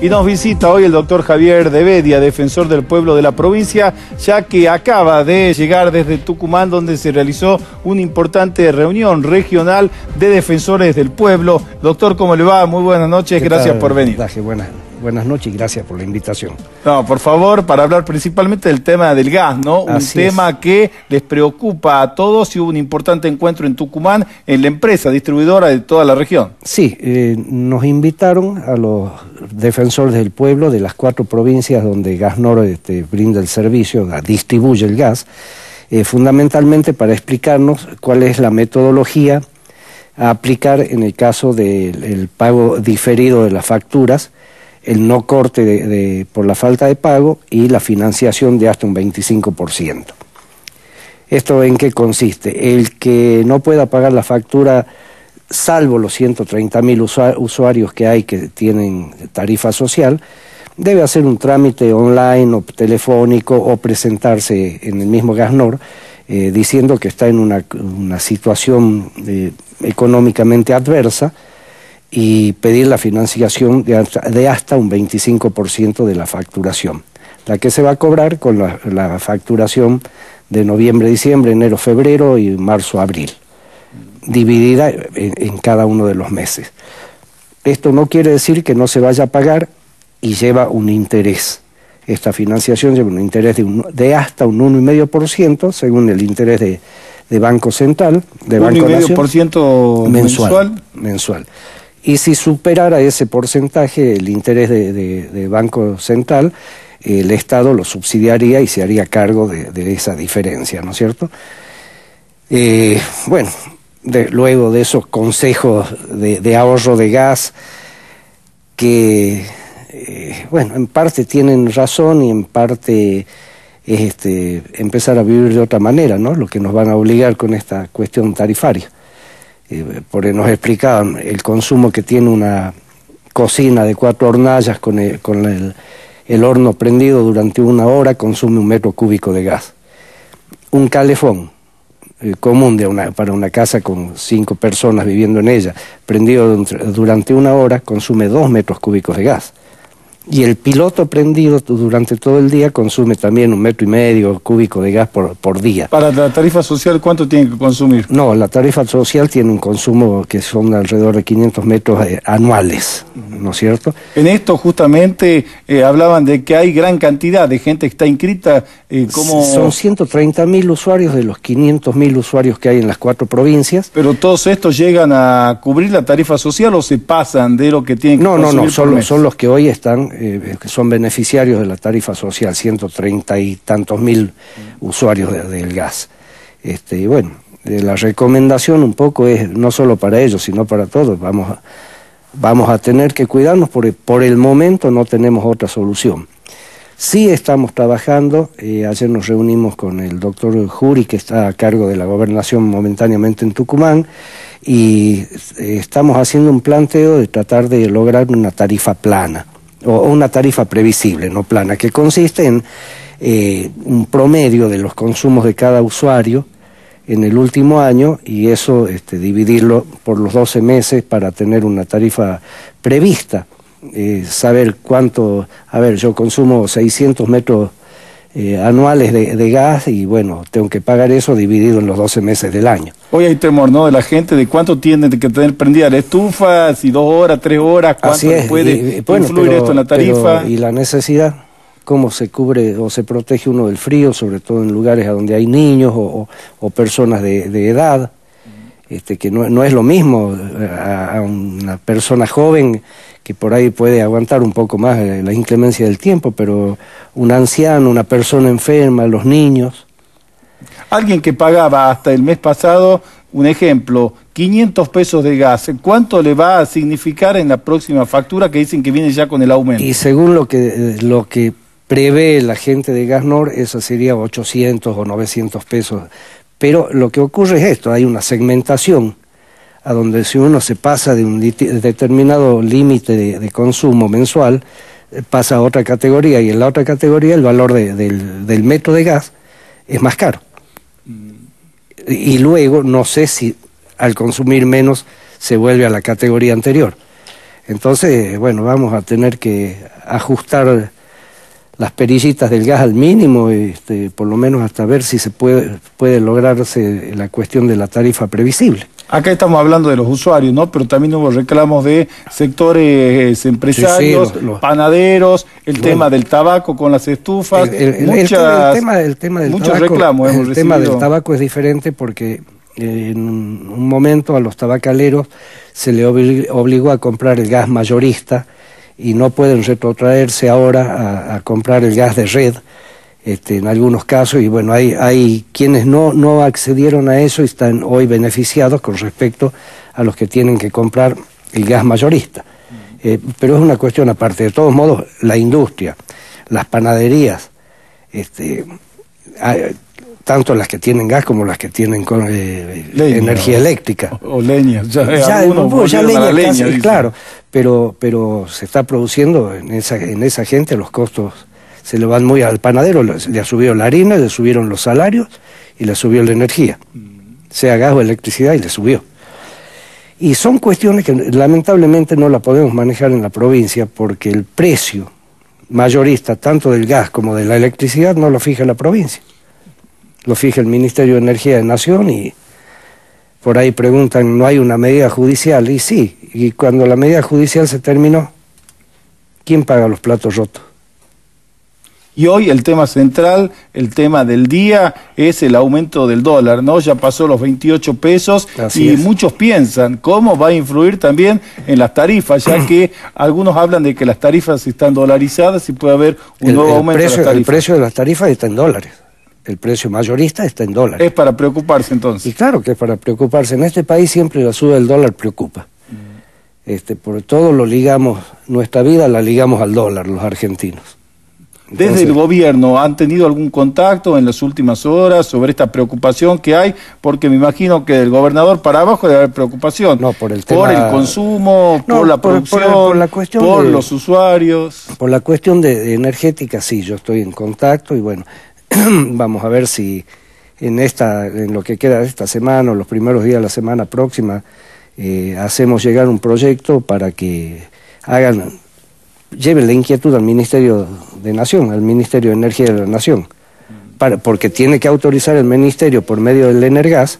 Y nos visita hoy el doctor Javier de Bedia, defensor del pueblo de la provincia, ya que acaba de llegar desde Tucumán, donde se realizó una importante reunión regional de defensores del pueblo. Doctor, ¿cómo le va? Muy buenas noches, gracias por venir. Buenas noches y gracias por la invitación. No, por favor, para hablar principalmente del tema del gas, ¿no? Un tema que les preocupa a todos, y hubo un importante encuentro en Tucumán, en la empresa distribuidora de toda la región. Sí, nos invitaron a los defensores del pueblo de las 4 provincias donde Gasnor brinda el servicio, distribuye el gas, fundamentalmente para explicarnos cuál es la metodología a aplicar en el caso del pago diferido de las facturas, el no corte por la falta de pago y la financiación de hasta un 25%. ¿Esto en qué consiste? El que no pueda pagar la factura, salvo los 130.000 usuarios que hay que tienen tarifa social, debe hacer un trámite online o telefónico o presentarse en el mismo Gasnor diciendo que está en una situación económicamente adversa, y pedir la financiación de hasta un 25% de la facturación, la que se va a cobrar con la facturación de noviembre, diciembre, enero, febrero y marzo, abril, dividida en cada uno de los meses. Esto no quiere decir que no se vaya a pagar y lleva un interés. Esta financiación lleva un interés de hasta un 1,5% según el interés de Banco Central, de Banco Nación. ¿1,5% mensual. Y si superara ese porcentaje, el interés de Banco Central, el Estado lo subsidiaría y se haría cargo de esa diferencia, ¿no es cierto? Bueno, luego de esos consejos de ahorro de gas, que, bueno, en parte tienen razón y en parte es empezar a vivir de otra manera, ¿no? Lo que nos van a obligar con esta cuestión tarifaria. Porque nos explicaban el consumo que tiene una cocina de 4 hornallas con el horno prendido durante 1 hora, consume 1 metro cúbico de gas. Un calefón común para una casa con 5 personas viviendo en ella, prendido durante 1 hora, consume 2 metros cúbicos de gas. Y el piloto prendido durante todo el día consume también 1,5 metros cúbicos de gas por día. ¿Para la tarifa social cuánto tiene que consumir? No, la tarifa social tiene un consumo que son alrededor de 500 metros anuales, ¿no es cierto? En esto justamente hablaban de que hay gran cantidad de gente que está inscrita. Son 130.000 usuarios de los 500.000 usuarios que hay en las 4 provincias. ¿Pero todos estos llegan a cubrir la tarifa social o se pasan de lo que tienen que consumir? No, son los que hoy están, que son beneficiarios de la tarifa social, 130 y tantos mil usuarios del gas. Y bueno, la recomendación un poco es, no solo para ellos, sino para todos, vamos a tener que cuidarnos, porque por el momento no tenemos otra solución. Sí estamos trabajando, ayer nos reunimos con el doctor Jury, que está a cargo de la gobernación momentáneamente en Tucumán, y estamos haciendo un planteo de tratar de lograr una tarifa plana, o una tarifa previsible, no plana, que consiste en un promedio de los consumos de cada usuario en el último año, y eso dividirlo por los 12 meses para tener una tarifa prevista. Saber cuánto, yo consumo 600 metros anuales de gas, y bueno, tengo que pagar eso dividido en los 12 meses del año. Hoy hay temor, ¿no?, de la gente de cuánto tienen que tener prendida la estufa, si 2 horas, 3 horas, cuánto puede influir esto en la tarifa. Y la necesidad, cómo se cubre o se protege uno del frío, sobre todo en lugares a donde hay niños o personas de edad. Que no es lo mismo a una persona joven que por ahí puede aguantar un poco más la inclemencia del tiempo, pero un anciano, una persona enferma, los niños. Alguien que pagaba hasta el mes pasado, un ejemplo, 500 pesos de gas, ¿cuánto le va a significar en la próxima factura, que dicen que viene ya con el aumento? Y según lo que prevé la gente de Gasnor, eso sería 800 o 900 pesos. Pero lo que ocurre es esto, hay una segmentación, a donde si uno se pasa de un determinado límite de consumo mensual, pasa a otra categoría, y en la otra categoría el valor del metro de gas es más caro. Y luego no sé si al consumir menos se vuelve a la categoría anterior. Entonces, bueno, vamos a tener que ajustar las perillitas del gas al mínimo, por lo menos hasta ver si se puede lograrse la cuestión de la tarifa previsible. Acá estamos hablando de los usuarios, ¿no? Pero también hubo reclamos de sectores empresarios, sí, panaderos, el tema del tabaco con las estufas, muchos reclamos hemos recibido. El tema del tabaco es diferente porque en un momento a los tabacaleros se le obligó a comprar el gas mayorista y no pueden retrotraerse ahora a comprar el gas de red, en algunos casos, y bueno, hay quienes no accedieron a eso y están hoy beneficiados con respecto a los que tienen que comprar el gas mayorista. Pero es una cuestión aparte. De todos modos, la industria, las panaderías, tanto las que tienen gas como las que tienen energía eléctrica. O leña. Ya leña, casi, claro, pero se está produciendo en esa gente los costos. Se le van muy al panadero, le ha subido la harina, le subieron los salarios y le subió la energía, sea gas o electricidad, y le subió. Y son cuestiones que lamentablemente no la podemos manejar en la provincia porque el precio mayorista, tanto del gas como de la electricidad, no lo fija la provincia. Lo fija el Ministerio de Energía de Nación y por ahí preguntan, ¿no hay una medida judicial? Y sí, y cuando la medida judicial se terminó, ¿quién paga los platos rotos? Y hoy el tema central, el tema del día, es el aumento del dólar, ¿no? Ya pasó los 28 pesos. Así es. Muchos piensan cómo va a influir también en las tarifas, ya que algunos hablan de que las tarifas están dolarizadas y puede haber un nuevo aumento de las tarifas. El precio de las tarifas está en dólares. El precio mayorista está en dólares. Es para preocuparse entonces. Y claro que es para preocuparse. En este país siempre la suba del dólar preocupa. Por todo lo ligamos, nuestra vida la ligamos al dólar, los argentinos. Desde el gobierno, ¿han tenido algún contacto en las últimas horas sobre esta preocupación que hay? Porque me imagino que del gobernador para abajo debe haber preocupación. No, por el tema... Por el consumo, no, por la producción, por la cuestión por los usuarios. Por la cuestión de energética, sí, yo estoy en contacto y bueno, vamos a ver si en lo que queda de esta semana o los primeros días de la semana próxima hacemos llegar un proyecto para que lleven la inquietud al Ministerio de Nación, al Ministerio de Energía de la Nación, porque tiene que autorizar el Ministerio por medio del Energas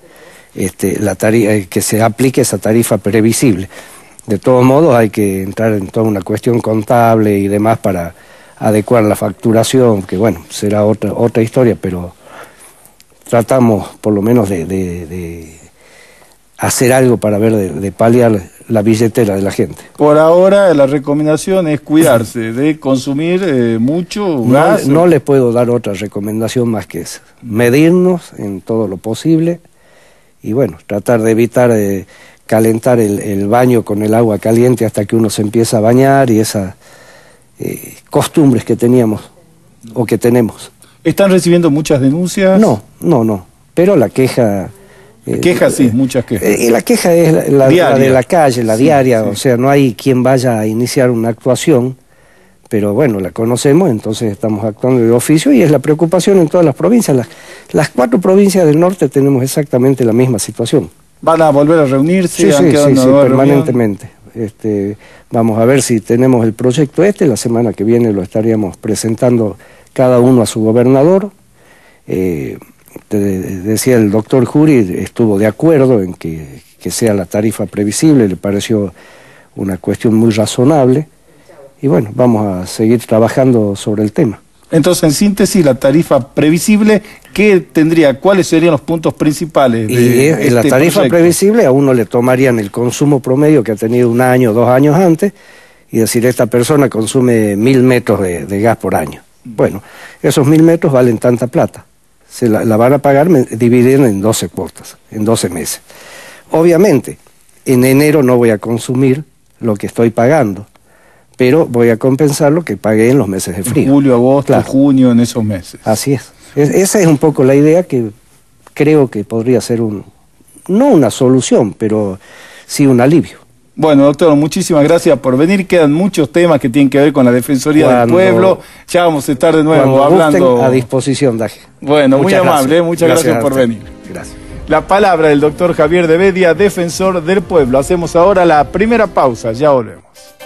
que se aplique esa tarifa previsible. De todos modos hay que entrar en toda una cuestión contable y demás para adecuar la facturación, que bueno, será otra historia, pero tratamos por lo menos de hacer algo para ver de paliar la billetera de la gente. Por ahora la recomendación es cuidarse de consumir mucho gas. No le puedo dar otra recomendación más que esa. Medirnos en todo lo posible y bueno, tratar de evitar calentar el baño con el agua caliente hasta que uno se empieza a bañar y esas costumbres que teníamos o que tenemos. ¿Están recibiendo muchas denuncias? No, pero la queja... Quejas sí, muchas quejas. Y la queja es la de la calle, la diaria, sí. O sea, no hay quien vaya a iniciar una actuación, pero bueno, la conocemos, entonces estamos actuando de oficio y es la preocupación en todas las provincias. Las 4 provincias del norte tenemos exactamente la misma situación. ¿Van a volver a reunirse? Sí, permanentemente. Vamos a ver si tenemos el proyecto la semana que viene lo estaríamos presentando cada uno a su gobernador. Te decía el doctor Jury, estuvo de acuerdo en que sea la tarifa previsible, le pareció una cuestión muy razonable y bueno, vamos a seguir trabajando sobre el tema. Entonces, en síntesis, la tarifa previsible, ¿cuáles serían los puntos principales de la tarifa proyecto? Previsible a uno le tomarían el consumo promedio que ha tenido 1 año, 2 años antes y decir, esta persona consume 1000 metros de gas por año. Bueno, esos 1000 metros valen tanta plata. Se la van a pagar dividiendo en 12 cuotas, en 12 meses. Obviamente, en enero no voy a consumir lo que estoy pagando, pero voy a compensar lo que pagué en los meses de frío. Julio, agosto, claro. Junio, en esos meses. Así es. Esa es un poco la idea que creo que podría ser no una solución, pero sí un alivio. Bueno, doctor, muchísimas gracias por venir. Quedan muchos temas que tienen que ver con la Defensoría del Pueblo. Ya vamos a estar de nuevo hablando. A disposición, Daje. Bueno, muy amable, muchas gracias por venir. Gracias. la palabra del doctor Javier Devedia, defensor del pueblo. Hacemos ahora la primera pausa, ya volvemos.